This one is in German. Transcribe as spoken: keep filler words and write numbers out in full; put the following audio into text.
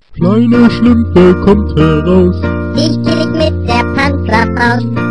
Kleine Schlümpfe kommt heraus. Dich krieg ich mit der Panzerfaust.